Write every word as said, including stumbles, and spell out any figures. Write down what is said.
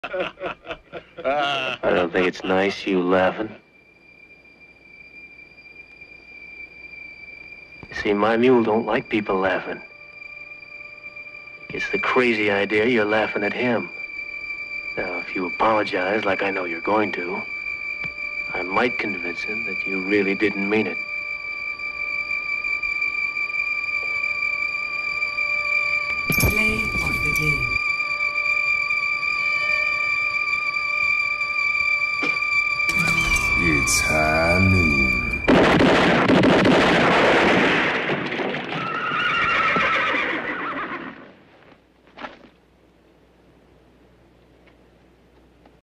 I don't think it's nice, you laughing. You see, my mule don't like people laughing. It's the crazy idea you're laughing at him. Now, if you apologize like I know you're going to, I might convince him that you really didn't mean it. Play of the game. It's high noon.